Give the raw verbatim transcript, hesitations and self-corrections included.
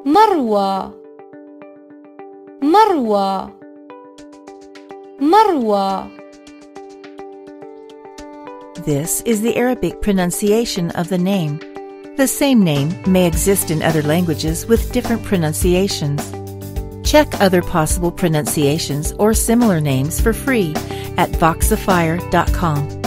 مروى مروى مروى. This is the Arabic pronunciation of the name. The same name may exist in other languages with different pronunciations. Check other possible pronunciations or similar names for free at voxifier dot com.